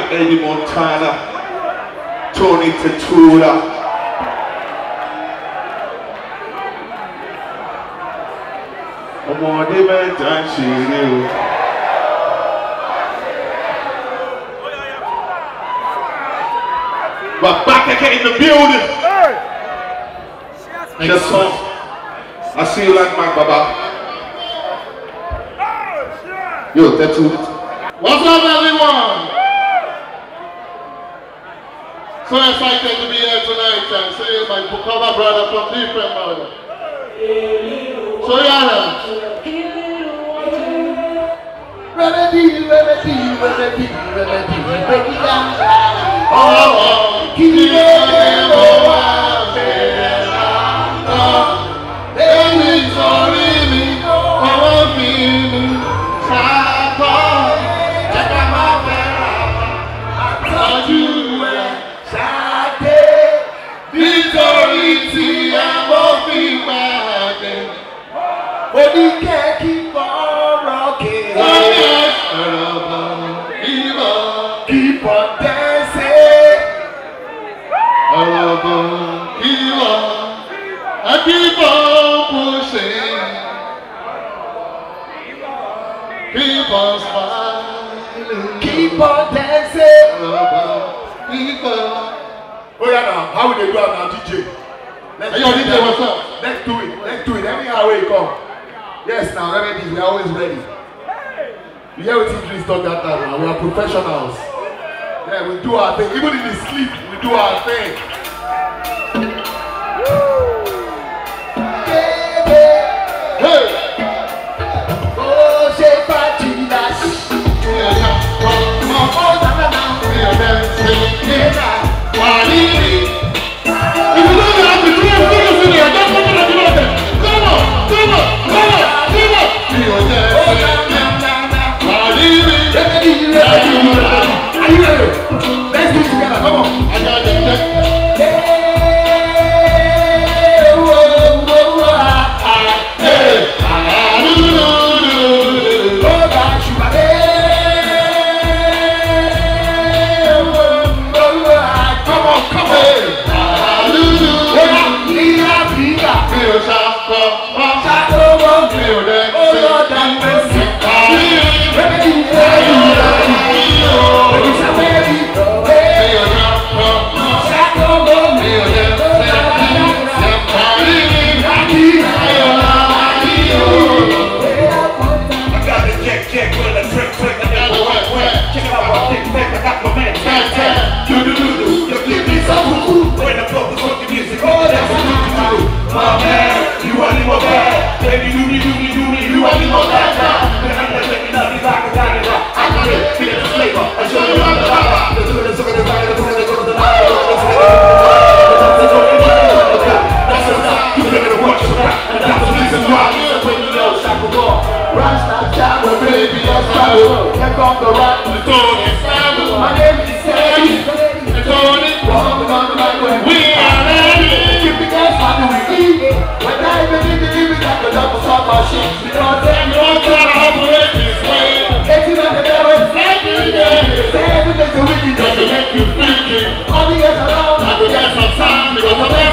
Eddie Montana, Tony Tatura. Ọmọdé mẹ́ta ń ṣeré o. Bàbá kẹ̀kẹ́ in the building. Just song. I see you like my Baba. Yo, that's it. What's up, everyone? So excited to be here tonight and see my Bukova brother from different mother. So yeah. Remedy, remedy, remedy, remedy, break it down. Oh, keep it keep on rocking. Keep on dancing. I keep on pushing. Keep on smiling. Keep on dancing. Oh yeah, now how will they do it now, DJ? DJ, what's up? Let's do it. Let's do it. Anyhow way you come. Yes, now remedies, we are always ready. You hear what Idris talk that time now? We are professionals. Yeah, we do our thing. Even in the sleep, we do our thing. Hey! Oh, say party dash. If you don't have to do it, in there. Don't come on and do it. Come on, come on, come on, come on. Are you ready? Let's do it together. Come on. I got it. All the years around, I could get some time because